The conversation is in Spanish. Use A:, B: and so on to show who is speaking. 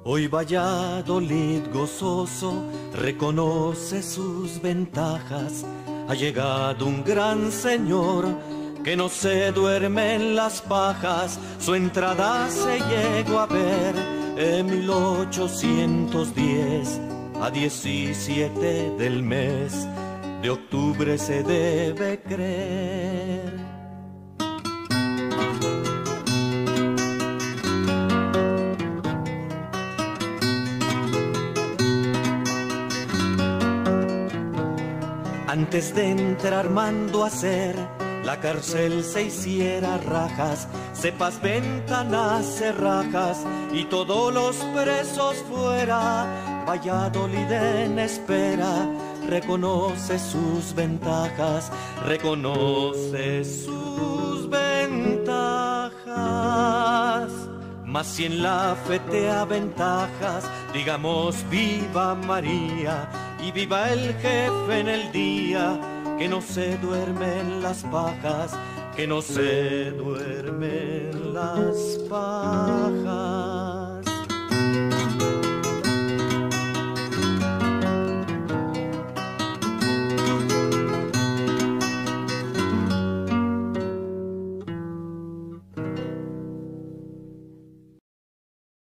A: Hoy Valladolid gozoso reconoce sus ventajas. Ha llegado un gran señor que no se duerme en las pajas. Su entrada se llegó a ver en 1810, a 17 del mes de octubre se debe creer. Antes de entrar mandó hacer la cárcel se hiciera rajas, cepas, ventanas, cerrajas y todos los presos fuera. Valladolid en espera, reconoce sus ventajas, reconoce sus ventajas. Mas si en la fe te aventajas, digamos viva María y viva el jefe en el día, que no se duerme en las pajas, que no se duerme en las pajas.